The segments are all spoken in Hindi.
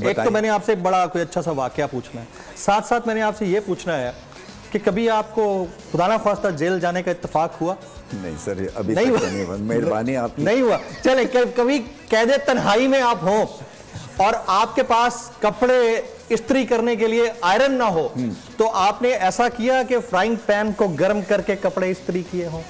एक तो मैंने आपसे बड़ा कोई अच्छा सा वाकया पूछना है, साथ साथ मैंने आपसे ये पूछना है कि कभी आपको खुदा ना ख्वास्ता जेल जाने का इत्तेफाक हुआ? नहीं सर, अभी नहीं हुआ। मेहरबानी आपकी। नहीं हुआ। चले कभी कैदे तन्हाई में आप हो और आपके पास कपड़े इस्त्री करने के लिए आयरन ना हो, तो आपने ऐसा किया कि फ्राइंग पैन को गर्म करके कपड़े इस्त्री किए हों?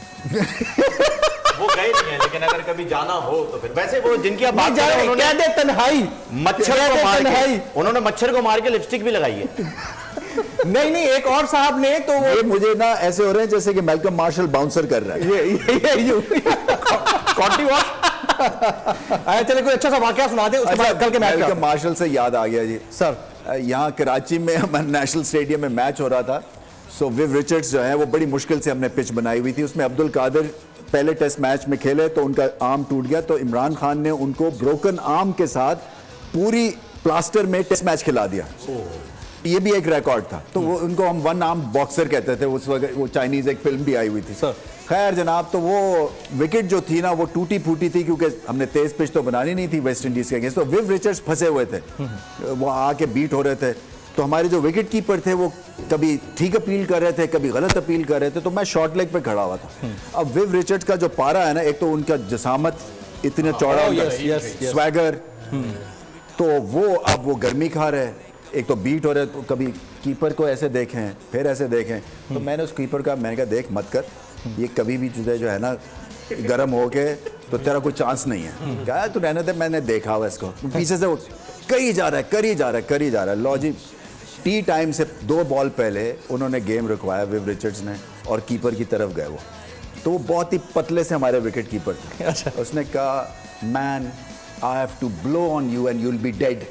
वो गए नहीं है, लेकिन अगर कभी जाना हो तो फिर वैसे वो जिनकी आप बात कर रहे हैं उन्होंने तन्हाई मच्छर को मार के, उन्होंने मच्छर को मार के लिपस्टिक भी लगाई है। नहीं, एक और साहब ने तो ये मुझे ना ऐसे हो रहे हैं जैसे कि मैल्कम मार्शल बाउंसर कर रहा है। ये कॉन्टी वॉश। चले कोई अच्छा सा वाकया सुना दे, उसके बाद कल के मैच। मैल्कम मार्शल से याद आ गया जी सर, यहाँ कराची में नेशनल स्टेडियम में मैच हो रहा था। सो विव रिचर्ड्स जो है वो बड़ी मुश्किल से हमने पिच बनाई हुई थी, उसमें अब्दुल कादिर पहले टेस्ट मैच में खेले तो उनका आर्म टूट गया, तो इमरान खान ने उनको ब्रोकन आर्म के साथ पूरी प्लास्टर में टेस्ट मैच खिला दिया। ये भी एक रिकॉर्ड था। तो वो उनको हम वन आर्म बॉक्सर कहते थे उस वक्त, वो चाइनीज एक फिल्म भी आई हुई थी सर। खैर जनाब, तो वो विकेट जो थी ना वो टूटी फूटी थी, क्योंकि हमने तेज पिच तो बनानी नहीं थी वेस्ट इंडीज के अगेंस्ट। तो विव रिचर्ड्स फंसे हुए थे, वो आके बीट हो रहे थे। तो हमारे जो विकेट कीपर थे वो कभी ठीक अपील कर रहे थे, कभी गलत अपील कर रहे थे, तो मैं शॉर्ट लेग पे खड़ा हुआ था। अब विव रिचर्ड्स का जो पारा है ना, एक तो उनका जसामत इतना चौड़ा, स्वैगर, तो वो गर्मी खा रहे, एक तो बीट हो रहे, तो कभी कीपर को ऐसे देखें फिर ऐसे देखें। तो मैंने उस कीपर का मैंने कहा देख मत कर, ये कभी भी जो है ना गर्म होके तो तेरा कोई चांस नहीं है। क्या तू रहने दे, मैंने देखा हुआ इसको, पीछे से वो करी जा रहा है। लो जी, टी टाइम से 2 बॉल पहले उन्होंने गेम रुकवाया विव रिचर्ड्स ने, और कीपर की तरफ गए वो, तो वो बहुत ही पतले से हमारे विकेट कीपर थे। अच्छा। उसने कहा man I have to blow on you and you will be dead.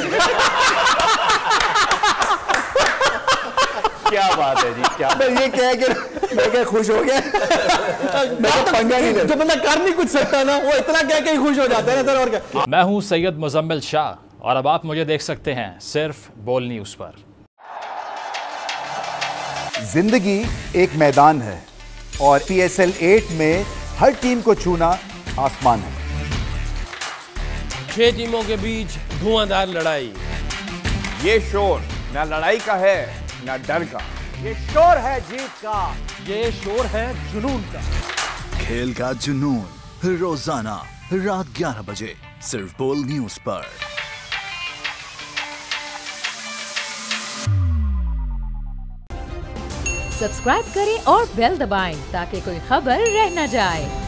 क्या बात है जी, क्या ये कह के मैं क्या खुश हो गया। मैं पंगा नहीं ले, जो बंदा कर नहीं कुछ सकता ना, वो इतना कह के खुश हो जाता है ना सर। और क्या। मैं हूं सैयद मुजम्मिल शाह और अब आप मुझे देख सकते हैं सिर्फ बोल न्यूज पर। जिंदगी एक मैदान है और PSL 8 में हर टीम को छूना आसमान है। 6 टीमों के बीच धुआंधार लड़ाई। ये शोर ना लड़ाई का है ना डर का, ये शोर है जीत का, ये शोर है जुनून का। खेल का जुनून रोजाना रात 11 बजे सिर्फ बोल न्यूज पर। सब्सक्राइब करें और बेल दबाएं ताकि कोई खबर रह न जाए।